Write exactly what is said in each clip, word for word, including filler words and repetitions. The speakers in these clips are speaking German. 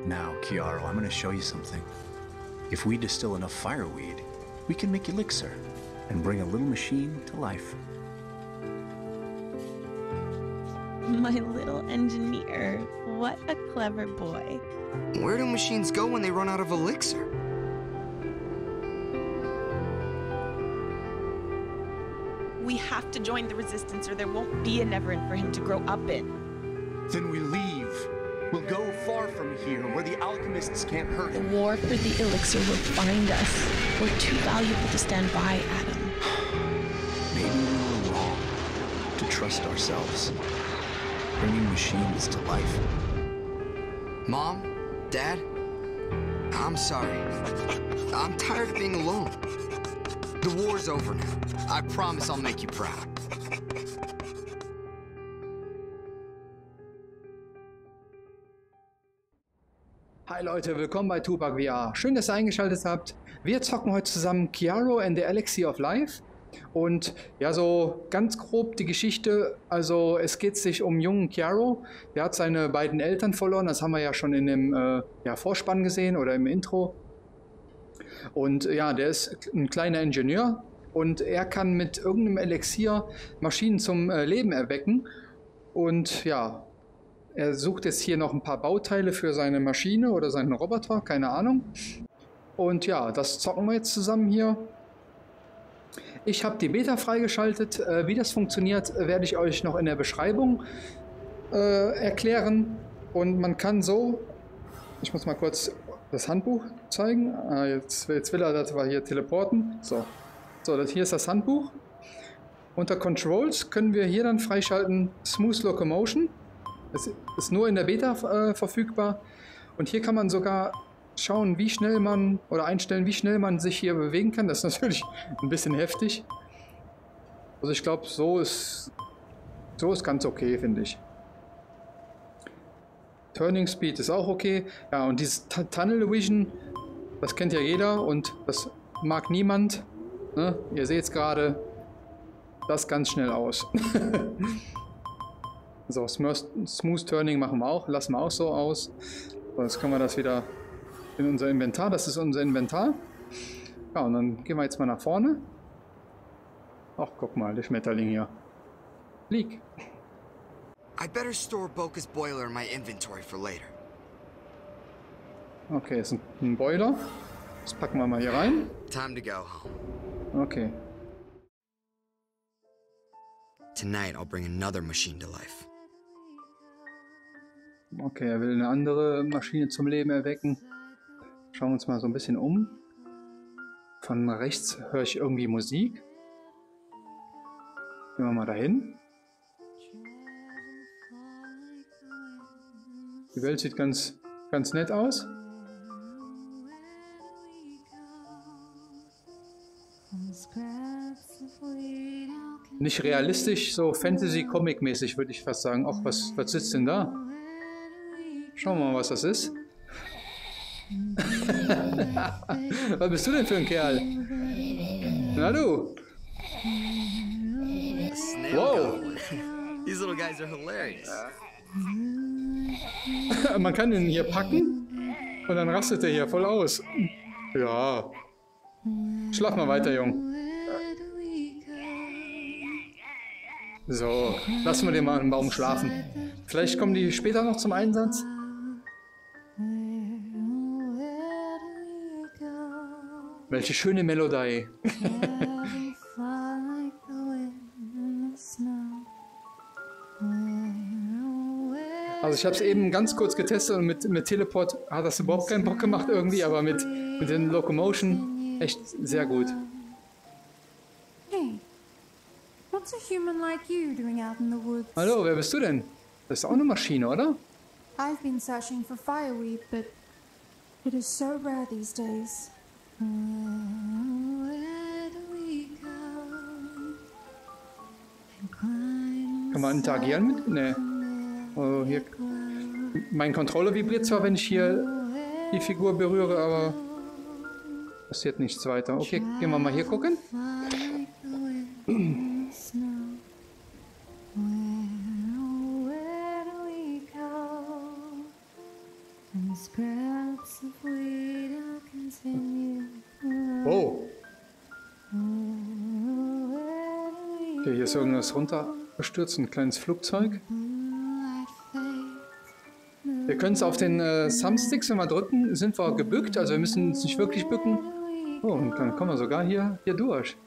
Now, Kiaro, I'm gonna show you something. If we distill enough fireweed, we can make elixir and bring a little machine to life. My little engineer. What a clever boy. Where do machines go when they run out of elixir? We have to join the resistance or there won't be a Neverend for him to grow up in. Then we leave. We'll go far from here, where the alchemists can't hurt The him. war for the elixir will find us. We're too valuable to stand by, Adam. Maybe we were wrong to trust ourselves, bringing machines to life. Mom? Dad? I'm sorry. I'm tired of being alone. The war's over now. I promise I'll make you proud. Hi Leute, willkommen bei Tupac V R. Schön, dass ihr eingeschaltet habt. Wir zocken heute zusammen Kiaro and the Elixir of Life. Und ja, so ganz grob die Geschichte. Also es geht sich um jungen Kiaro. Der hat seine beiden Eltern verloren. Das haben wir ja schon in dem äh, ja, Vorspann gesehen oder im Intro. Und ja, der ist ein kleiner Ingenieur. Und er kann mit irgendeinem Elixier Maschinen zum äh, Leben erwecken. Und ja, er sucht jetzt hier noch ein paar Bauteile für seine Maschine oder seinen Roboter, keine Ahnung. Und ja, das zocken wir jetzt zusammen hier. Ich habe die Beta freigeschaltet. Äh, wie das funktioniert, werde ich euch noch in der Beschreibung äh, erklären. Und man kann so... Ich muss mal kurz das Handbuch zeigen. Ah, jetzt, jetzt will er, dass wir hier teleporten. So, so das hier ist das Handbuch. Unter Controls können wir hier dann freischalten Smooth Locomotion. Das ist nur in der Beta äh, verfügbar. Und hier kann man sogar schauen, wie schnell man, oder einstellen, wie schnell man sich hier bewegen kann. Das ist natürlich ein bisschen heftig. Also ich glaube, so ist, so ist ganz okay, finde ich. Turning Speed ist auch okay. Ja, und dieses T Tunnel Vision, das kennt ja jeder und das mag niemand. Ne? Ihr seht es gerade, das ganz schnell aus. So, Smooth Turning machen wir auch, lassen wir auch so aus. So, jetzt können wir das wieder in unser Inventar, das ist unser Inventar. Ja, und dann gehen wir jetzt mal nach vorne. Ach, guck mal, der Schmetterling hier. Flieg. I better store Boca's boiler in my inventory for later. Okay, ist ein, ein Boiler. Das packen wir mal hier rein. Time to go home. Okay. Tonight I'll bring another machine to life. Okay, er will eine andere Maschine zum Leben erwecken. Schauen wir uns mal so ein bisschen um. Von rechts höre ich irgendwie Musik. Gehen wir mal dahin. Die Welt sieht ganz, ganz nett aus. Nicht realistisch, so Fantasy-Comic-mäßig würde ich fast sagen. Ach, was, was sitzt denn da? Schauen wir mal, was das ist. Was bist du denn für ein Kerl? Na du? Wow. These little guys are hilarious. Man kann ihn hier packen und dann rastet er hier voll aus. Ja. Schlaf mal weiter, Jung. So, lassen wir den mal im Baum schlafen. Vielleicht kommen die später noch zum Einsatz. Welche schöne Melodie. Also ich habe es eben ganz kurz getestet und mit, mit Teleport hat das überhaupt keinen Bock gemacht irgendwie, aber mit, mit den Locomotion echt sehr gut. Hey, what's a human like you doing out in the woods? Hallo, wer bist du denn? Das ist auch eine Maschine, oder? I've been searching for fireweed, but it is so rare these days. Kann man interagieren mit? Nee. Oh, hier. Mein Controller vibriert zwar, wenn ich hier die Figur berühre, aber passiert nichts weiter. Okay, gehen wir mal hier gucken. Spread Okay, hier ist irgendwas runtergestürzt, ein kleines Flugzeug. Wir können es auf den äh, Thumbsticks, wenn wir drücken, sind wir gebückt, also wir müssen uns nicht wirklich bücken. Oh, und dann kommen wir sogar hier, hier durch.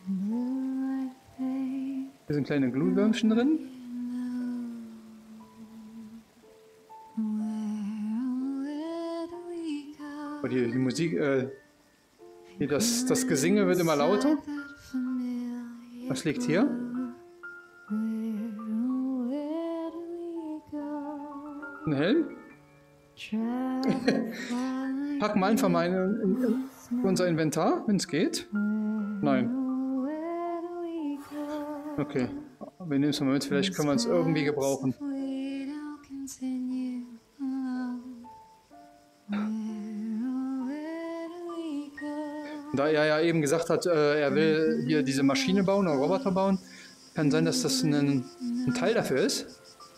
Hier sind kleine Glühwürmchen drin. Oh, die, die Musik, äh, hier das, das Gesinge wird immer lauter. Was liegt hier? Ein Helm? Packen wir einfach mal in, in, in unser Inventar, wenn es geht. Nein. Okay. Wir nehmen es mal mit, vielleicht können wir es irgendwie gebrauchen. Da er ja eben gesagt hat, äh, er will hier diese Maschine bauen oder Roboter bauen, kann sein, dass das ein, ein Teil dafür ist.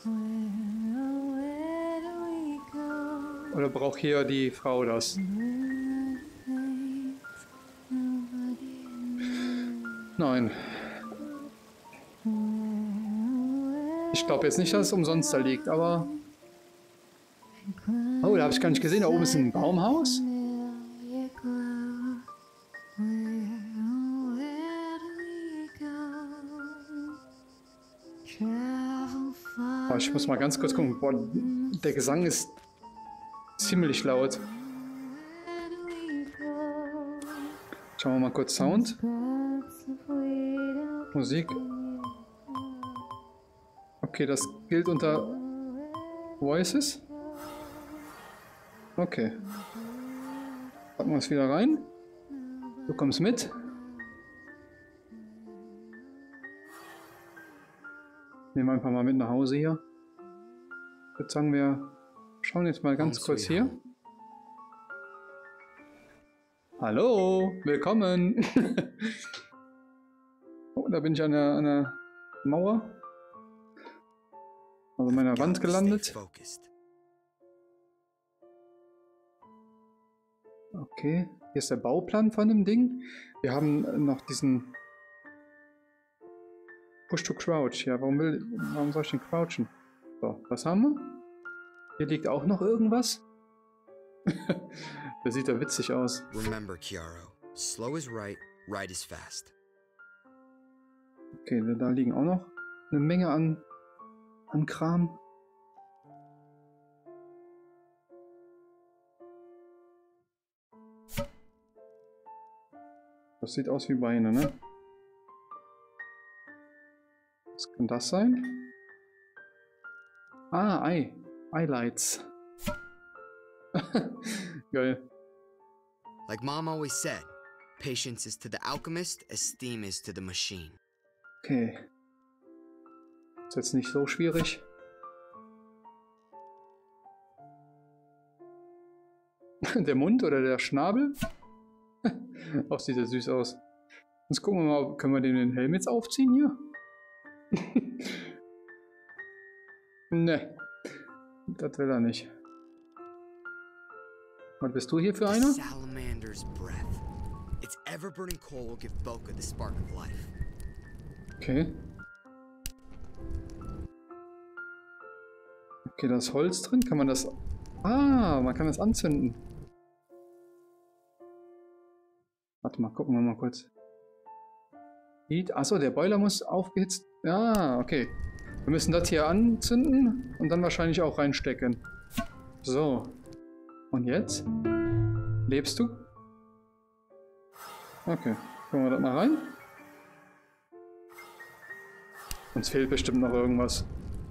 Oder braucht hier die Frau das? Nein. Ich glaube jetzt nicht, dass es umsonst da liegt, aber... Oh, da habe ich gar nicht gesehen. Da oben ist ein Baumhaus. Oh, ich muss mal ganz kurz gucken. Boah, der Gesang ist ziemlich laut. Schauen wir mal kurz Sound. Musik. Okay, das gilt unter Voices. Okay. Packen wir es wieder rein. Du kommst mit. Nehmen wir einfach mal mit nach Hause hier. Ich würde sagen, wir schauen jetzt mal ganz kurz hier. Hallo, willkommen. Oh, da bin ich an der, an der Mauer. Also meiner Wand gelandet. Okay, hier ist der Bauplan von dem Ding. Wir haben noch diesen Push to Crouch. Ja, warum will, warum soll ich denn crouchen? So, was haben wir? Hier liegt auch noch irgendwas. Das sieht ja witzig aus. Remember, Chiaro, slow is right, right is fast. Okay, da liegen auch noch eine Menge an, an Kram. Das sieht aus wie Beine, ne? Was kann das sein? Ah, Ei. Eyelights. Geil. Like Mom always said, patience is to the alchemist as steam is to the machine. Okay. Ist jetzt nicht so schwierig. Der Mund oder der Schnabel? Auch sieht er süß aus. Jetzt gucken wir mal, können wir den Helm jetzt aufziehen hier? Ne. Das will er nicht. Was bist du hier für einer? Salamander's breath. Its ever-burning coal will give Boca the spark of life. Okay. Okay, da ist Holz drin. Kann man das... Ah, man kann das anzünden. Warte mal, gucken wir mal kurz. Heat. Achso, der Boiler muss aufgehitzt... Ah, okay. Wir müssen das hier anzünden und dann wahrscheinlich auch reinstecken. So. Und jetzt? Lebst du? Okay. Gucken wir das mal rein. Uns fehlt bestimmt noch irgendwas.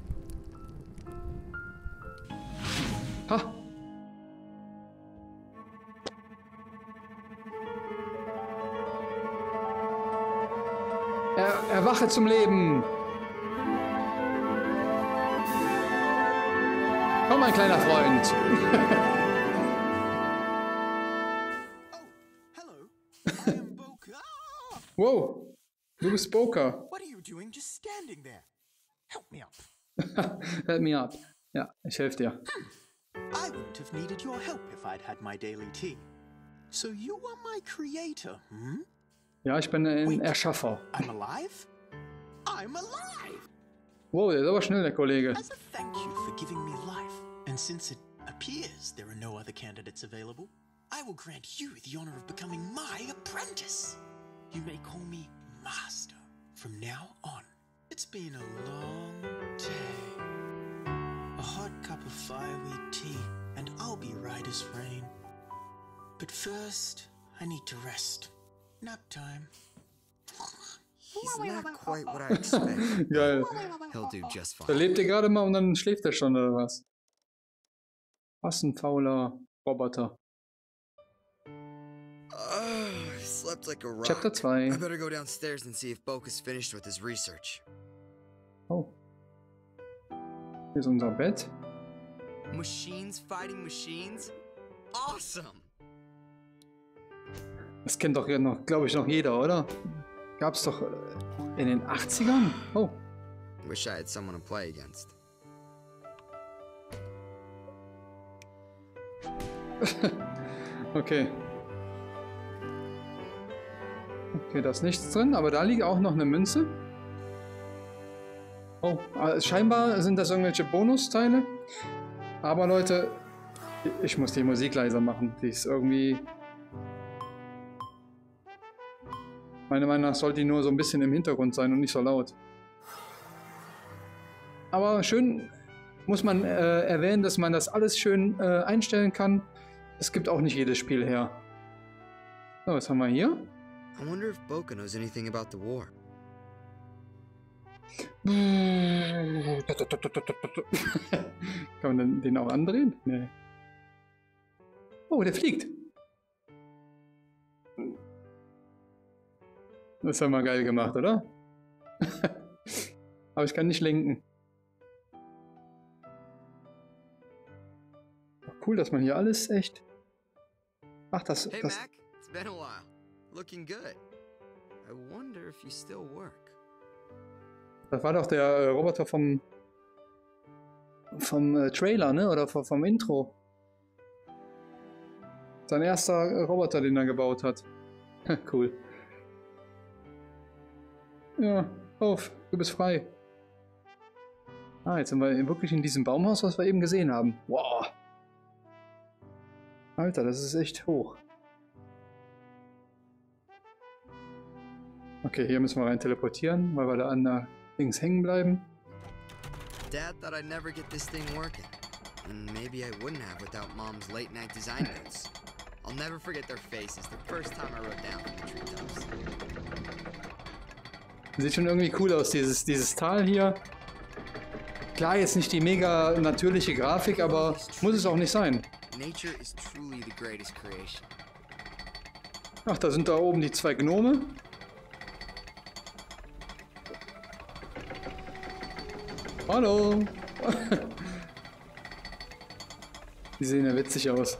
Ha! Er, erwache zum Leben! Komm, mein kleiner Freund! Wow, du bist Boca. What are you doing just standing there? Help me up. Help me up. Ja, ich helfe dir. I wouldn't have needed your help if I'd had my daily tea. So you are my creator, hm? Ja, ich bin ein Wait. Erschaffer. I'm alive? I'm alive! Wow, der ist aber schnell, der Kollege. As a thank you for giving me life, and since it appears there are no other candidates available, I will grant you the honor of becoming my apprentice. You may call me Master from now on. It's been a long day. A hot cup of fireweed tea, and I'll be right as rain. But first, I need to rest. Nap time. He's not quite what I expected. Geil. He'll do just Da fine. lebt er gerade mal und dann schläft er schon, oder was? Was ein fauler Roboter. Oh, I slept like a rock. Chapter zwei. I better go downstairs and see if Boke is finished with his research. Oh. Hier ist unser Bett. Machines fighting machines? Awesome! Das kennt doch ja noch, glaube ich, noch jeder, oder? Gab's doch äh, in den achtzigern? Oh. Wish I had someone to play against. Okay. Okay, da ist nichts drin, aber da liegt auch noch eine Münze. Oh, äh, scheinbar sind das irgendwelche Bonusteile. Aber Leute, ich muss die Musik leiser machen. Die ist irgendwie... Meiner Meinung nach sollte die nur so ein bisschen im Hintergrund sein und nicht so laut. Aber schön muss man äh, erwähnen, dass man das alles schön äh, einstellen kann. Es gibt auch nicht jedes Spiel her. So, was haben wir hier? I wonder if Boke knows anything about the war. Kann man den, den auch andrehen? Nee. Oh, der fliegt. Das haben wir geil gemacht, oder? Aber ich kann nicht lenken. Cool, dass man hier alles echt... Ach, das... Hey das Mac, it's been a while. Looking good. I wonder if you still work. Das war doch der äh, Roboter vom... vom äh, Trailer, ne? Oder vom, vom Intro. Sein erster äh, Roboter, den er gebaut hat. Cool. Ja, auf, du bist frei. Ah, jetzt sind wir wirklich in diesem Baumhaus, was wir eben gesehen haben. Wow. Alter, das ist echt hoch. Okay, hier müssen wir rein teleportieren, weil wir da an der Dings hängen bleiben. Dad thought I'd never get this thing working. And maybe I wouldn't have without Mom's late night design notes. I'll never forget their faces the first time I wrote down from the treetops. Sieht schon irgendwie cool aus, dieses, dieses Tal hier. Klar, jetzt nicht die mega natürliche Grafik, aber muss es auch nicht sein. Nature is truly the greatest creation. Ach, da sind da oben die zwei Gnome. Hallo. Die sehen ja witzig aus.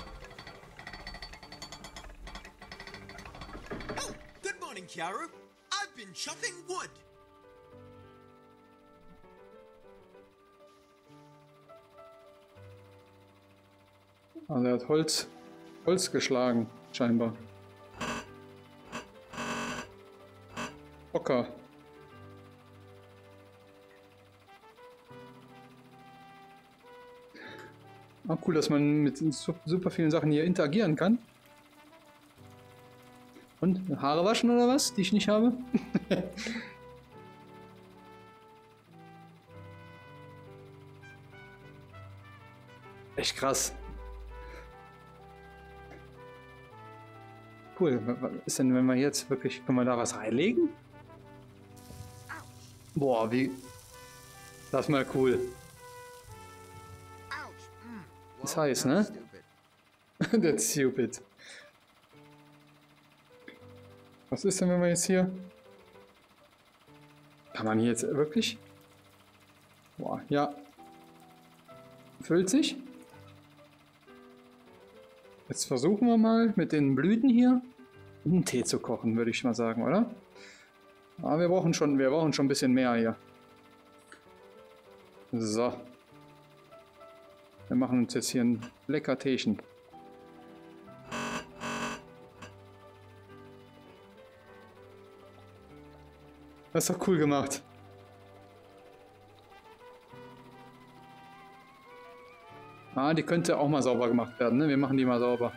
Oh, good morning, Kiaru. I've been chopping wood. Also er hat Holz, Holz geschlagen, scheinbar. Hocker. Ah, cool, dass man mit super vielen Sachen hier interagieren kann. Und Haare waschen oder was, die ich nicht habe? Echt krass. Cool, was ist denn, wenn wir jetzt wirklich, können wir da was reinlegen? Boah, wie... Das ist mal cool. Ist heiß, ne? That's stupid. Was ist denn, wenn wir jetzt hier... Kann man hier jetzt wirklich... Boah, ja. Füllt sich. Jetzt versuchen wir mal mit den Blüten hier einen Tee zu kochen, würde ich mal sagen, oder? Aber wir brauchen schon, wir brauchen schon ein bisschen mehr hier. So. Wir machen uns jetzt hier ein lecker Teechen. Das ist doch cool gemacht. Ah, die könnte auch mal sauber gemacht werden, ne? Wir machen die mal sauber.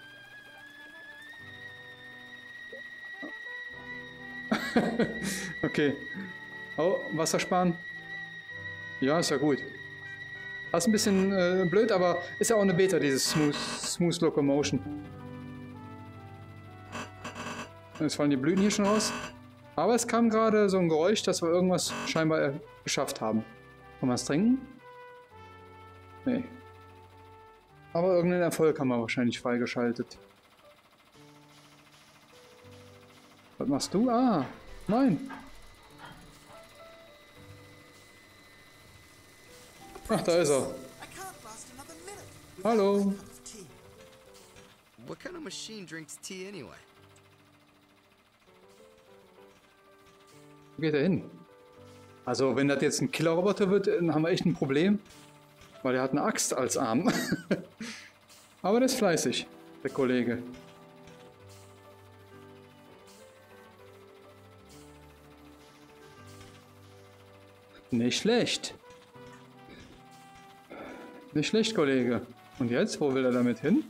Okay. Oh, Wasser sparen. Ja, ist ja gut. Das ist ein bisschen äh, blöd, aber ist ja auch eine Beta, dieses Smooth, Smooth Locomotion. Jetzt fallen die Blüten hier schon raus. Aber es kam gerade so ein Geräusch, dass wir irgendwas scheinbar äh, geschafft haben. Kann man es trinken? Nee. Aber irgendeinen Erfolg haben wir wahrscheinlich freigeschaltet. Was machst du? Ah, nein. Ach, da ist er. I can't last another minute. Hallo. What kind of machine drinks tea anyway? Wo geht er hin? Also, wenn das jetzt ein Killerroboter wird, dann haben wir echt ein Problem. Weil er hat eine Axt als Arm. Aber der ist fleißig, der Kollege. Nicht schlecht. Nicht schlecht, Kollege. Und jetzt? Wo will er damit hin?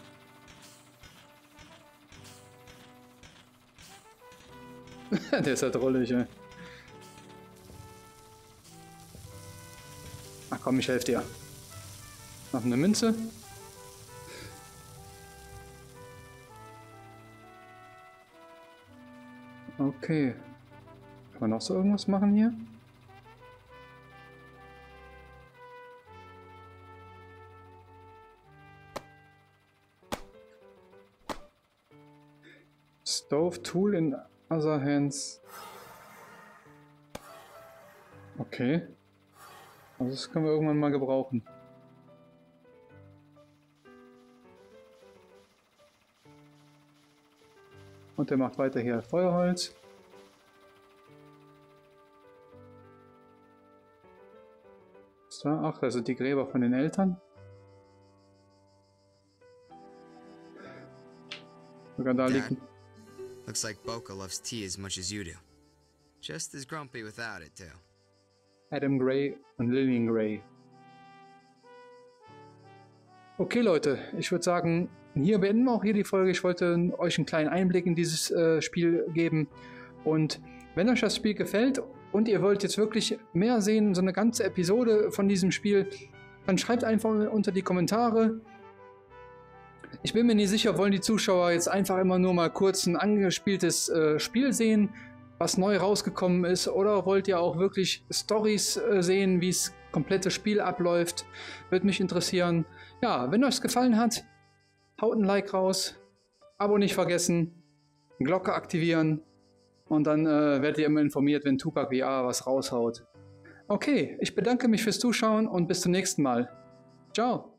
Der ist ja drollig, ey. Ach komm, ich helfe dir. Noch eine Münze. Okay. Kann man noch so irgendwas machen hier? Stove tool in other hands. Okay. Also das können wir irgendwann mal gebrauchen. Und der macht weiter hier Feuerholz. So, ach, das sind die Gräber von den Eltern. Sogar da liegt. Looks like Boca loves tea as much as you do. Just as grumpy without it, too. Adam Gray und Lillian Gray. Okay, Leute, ich würde sagen, hier beenden wir auch hier die Folge. Ich wollte euch einen kleinen Einblick in dieses äh, Spiel geben. Und wenn euch das Spiel gefällt und ihr wollt jetzt wirklich mehr sehen, so eine ganze Episode von diesem Spiel, dann schreibt einfach unter die Kommentare. Ich bin mir nicht sicher, wollen die Zuschauer jetzt einfach immer nur mal kurz ein angespieltes äh, Spiel sehen, was neu rausgekommen ist, oder wollt ihr auch wirklich Storys äh, sehen, wie das komplette Spiel abläuft? Würde mich interessieren. Ja, wenn euch es gefallen hat, haut ein Like raus, Abo nicht vergessen, Glocke aktivieren und dann äh, werdet ihr immer informiert, wenn Tupac V R was raushaut. Okay, ich bedanke mich fürs Zuschauen und bis zum nächsten Mal. Ciao!